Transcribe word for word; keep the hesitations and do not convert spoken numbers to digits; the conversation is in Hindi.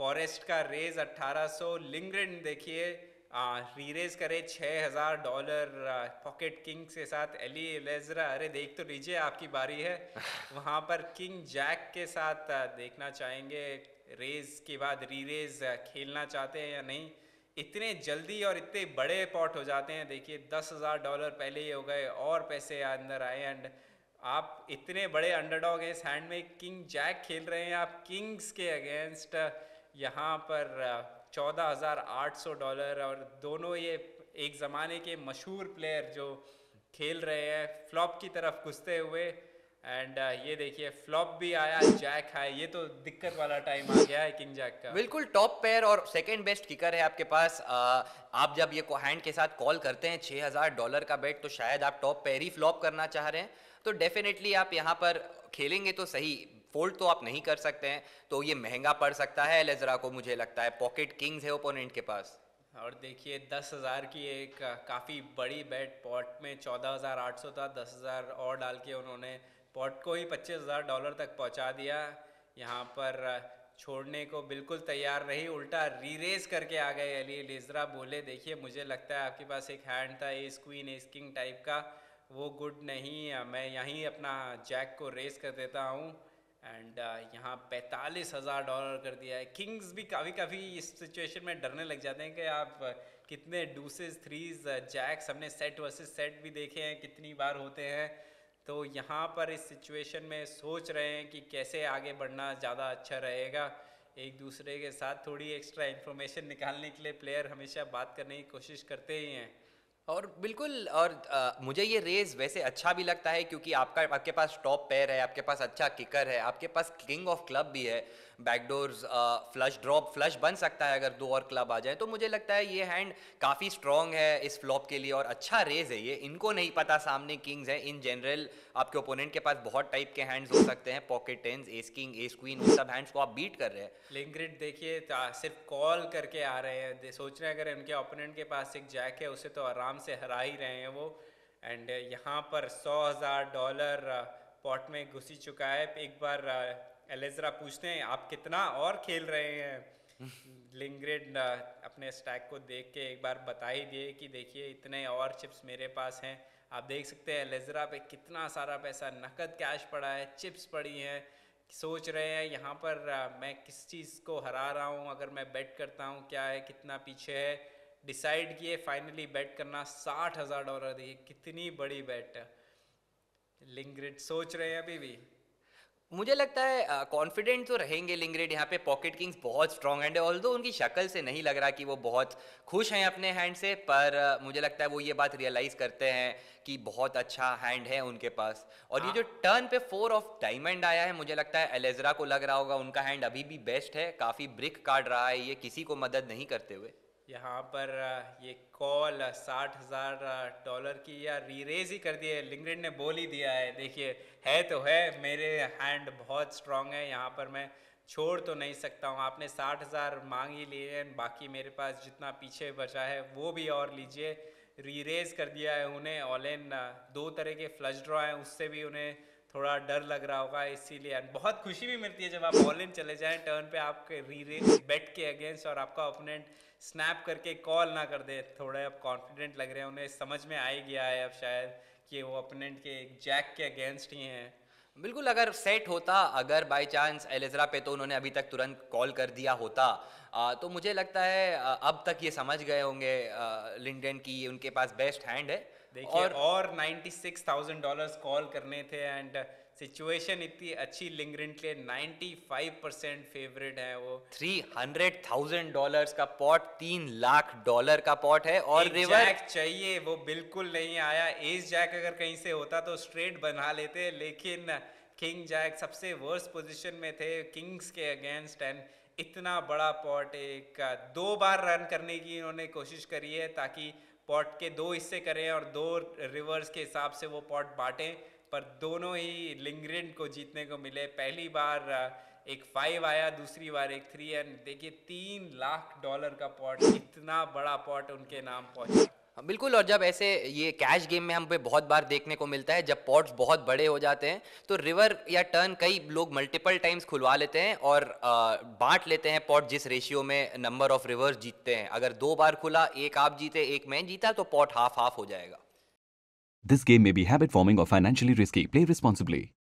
फॉरेस्ट का रेज अठारह सौ, लिंग्रेन देखिए री रेज करे छः हज़ार डॉलर पॉकेट किंग्स के साथ एली एलेजरा। अरे देख तो लीजिए, आपकी बारी है। वहाँ पर किंग जैक के साथ आ, देखना चाहेंगे रेज के बाद री रेज खेलना चाहते हैं या नहीं। इतने जल्दी और इतने बड़े पॉट हो जाते हैं। देखिए दस हज़ार डॉलर पहले ही हो गए और पैसे अंदर आए। एंड आप इतने बड़े अंडरडॉग हैं इस हैंड में, किंग जैक खेल रहे हैं आप किंग्स के अगेंस्ट। यहाँ पर चौदह हज़ार आठ सौ डॉलर, और दोनों ये एक ज़माने के मशहूर प्लेयर जो खेल रहे हैं फ्लॉप की तरफ घुसते हुए। एंड uh, ये देखिए फ्लॉप भी आया, जैक है। ये तो दिक्कत वाला टाइम आ गया है किंग जैक का। बिल्कुल टॉप पेयर और सेकंड बेस्ट किकर है आपके पास। आ, आप जब ये हैंड के साथ कॉल करते हैं छः हज़ार डॉलर का बेट, तो शायद आप टॉप पेयर ही फ्लॉप करना चाह रहे हैं। तो डेफिनेटली आप यहाँ पर खेलेंगे तो सही, फोल्ड तो आप नहीं कर सकते हैं। तो ये महंगा पड़ सकता है एलेजरा को, मुझे लगता है। पॉकेट किंग्स है ओपोनेंट के पास। और देखिए दस हज़ार की एक काफ़ी बड़ी बेट पॉट में, चौदह हज़ार आठ सौ था, दस हज़ार और डाल के उन्होंने पॉट को ही पच्चीस हज़ार डॉलर तक पहुंचा दिया। यहाँ पर छोड़ने को बिल्कुल तैयार नहीं, उल्टा री रेज करके आ गए एली एलेजरा। बोले देखिए मुझे लगता है आपके पास एक हैंड था ace queen ace king type का, वो गुड नहीं, मैं यहीं अपना जैक को रेस कर देता हूँ। एंड uh, यहाँ पैंतालीस हज़ार डॉलर कर दिया है। किंग्स भी काफ़ी काफ़ी इस सिचुएशन में डरने लग जाते हैं कि आप uh, कितने डूसेस थ्रीज जैक्स, हमने सेट वर्सेस सेट भी देखे हैं कितनी बार होते हैं। तो यहाँ पर इस सिचुएशन में सोच रहे हैं कि कैसे आगे बढ़ना ज़्यादा अच्छा रहेगा। एक दूसरे के साथ थोड़ी एक्स्ट्रा इन्फॉर्मेशन निकालने के लिए प्लेयर हमेशा बात करने की कोशिश करते ही हैं। और बिल्कुल, और आ, मुझे ये रेस वैसे अच्छा भी लगता है क्योंकि आपका आपके पास टॉप पेयर है, आपके पास अच्छा किकर है, आपके पास किंग ऑफ क्लब भी है। बैकडोर्स, फ्लश ड्रॉप फ्लश बन सकता है अगर दो और क्लब आ जाए। तो मुझे लगता है ये हैंड काफ़ी स्ट्रॉन्ग है इस फ्लॉप के लिए, और अच्छा रेस है ये। इनको नहीं पता सामने किंग्स है। इन जनरल आपके ओपोनेंट के पास बहुत टाइप के हैंड्स हो सकते हैं, pocket tens, ace king, ace queen, उन सब हैंड्स को आप बीट कर रहे हैं। लिंग्रिड देखिए सिर्फ कॉल करके आ रहे हैं, सोच रहे हैं अगर उनके ओपोनेंट के पास एक जैक है उसे तो आराम से हरा ही रहे हैं वो। एंड यहाँ पर सौ हज़ार डॉलर पॉट में घुसी चुका है। एक बार एलेजरा पूछते हैं आप कितना और खेल रहे हैं। लिंग्रिड अपने स्टैक को देख के एक बार बता ही दिए कि देखिए इतने और चिप्स मेरे पास हैं। आप देख सकते हैं एलेजरा पे कितना सारा पैसा नकद कैश पड़ा है, चिप्स पड़ी हैं। सोच रहे हैं यहाँ पर मैं किस चीज़ को हरा रहा हूँ, अगर मैं बेट करता हूँ क्या है, कितना पीछे है। डिसाइड किए फाइनली बेट करना साठ हज़ार डॉलर। देखिए कितनी बड़ी बेट है। लिंग्रिड सोच रहे हैं अभी भी। मुझे लगता है कॉन्फिडेंट तो रहेंगे लिंग्रेड यहाँ पे। पॉकेट किंग्स बहुत स्ट्रॉन्ग हैंड है, ऑल्दो उनकी शक्ल से नहीं लग रहा कि वो बहुत खुश हैं अपने हैंड से, पर uh, मुझे लगता है वो ये बात रियलाइज़ करते हैं कि बहुत अच्छा हैंड है उनके पास। और ये जो टर्न पे फोर ऑफ डायमंड आया है, मुझे लगता है एलेजरा को लग रहा होगा उनका हैंड अभी भी बेस्ट है। काफ़ी ब्रिक कार्ड रहा है ये, किसी को मदद नहीं करते हुए। यहाँ पर ये कॉल साठ हज़ार डॉलर की या रीरेज ही कर दिए, लिंग्रेड ने बोल ही दिया है। देखिए है तो है, मेरे हैंड बहुत स्ट्रांग है, यहाँ पर मैं छोड़ तो नहीं सकता हूँ। आपने साठ हज़ार मांग ही लिए हैं, बाकी मेरे पास जितना पीछे बचा है वो भी और लीजिए। रीरेज कर दिया है उन्हें। ऑल इन दो तरह के फ्लश ड्रॉ हैं, उससे भी उन्हें थोड़ा डर लग रहा होगा, इसीलिए बहुत खुशी भी मिलती है जब आप ऑल इन चले जाएं टर्न पे आपके रीरेज बेट के अगेंस्ट और आपका ओपोनेंट स्नैप करके कॉल ना कर दे। थोड़े अब कॉन्फिडेंट लग रहे हैं, उन्हें समझ में आ ही गया है अब शायद कि वो ओपोनेंट के जैक के अगेंस्ट ही हैं। बिल्कुल, अगर सेट होता, अगर बाय चांस एलेजरा पे, तो उन्होंने अभी तक तुरंत कॉल कर दिया होता। आ, तो मुझे लगता है आ, अब तक ये समझ गए होंगे लिंडन की उनके पास बेस्ट हैंड है। देखिए और और छियानवे हज़ार डॉलर्स कॉल करने थे एंड सिचुएशन इतनी अच्छी लिंग्रेड के लिए पचानवे परसेंट फेवरेट है वो। थ्री हंड्रेड थाउजेंड डॉलर्स का पॉट, तीन लाख डॉलर का पॉट है। और एक रिवर जैक चाहिए, वो बिल्कुल नहीं आया। एस जैक अगर कहीं से होता तो स्ट्रेट बना लेते, लेकिन किंग जैक सबसे वर्स्ट पोजीशन में थे किंग्स के अगेंस्ट। एंड इतना बड़ा पॉट, एक दो बार रन करने की इन्होंने कोशिश करी है ताकि पॉट के दो हिस्से करें और दो रिवर्स के हिसाब से वो पॉट बांटें, पर दोनों ही लिंग्रेड को जीतने को मिले। पहली बार एक फाइव आया, दूसरी बार एक थ्री। एंड देखिए तीन लाख डॉलर का पॉट, इतना बड़ा पॉट उनके नाम पहुंचा। हाँ, बिल्कुल। और जब ऐसे ये कैश गेम में हम पे बहुत बार देखने को मिलता है, जब पॉट्स बहुत बड़े हो जाते हैं तो रिवर या टर्न कई लोग मल्टीपल टाइम्स खुलवा लेते हैं और अ, बांट लेते हैं पॉट जिस रेशियो में नंबर ऑफ रिवर्स जीतते हैं। अगर दो बार खुला, एक आप जीते एक मैं जीता, तो पॉट हाफ हाफ हो जाएगा। This game may be habit forming or financially risky. Play responsibly.